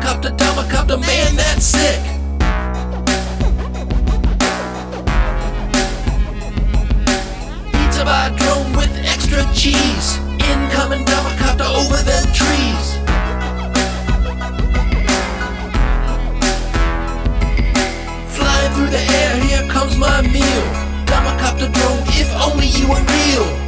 Domicopter, man, that's sick. Pizza by drone with extra cheese. Incoming Domicopter over them trees. Flying through the air, here comes my meal. Domicopter drone, if only you were real.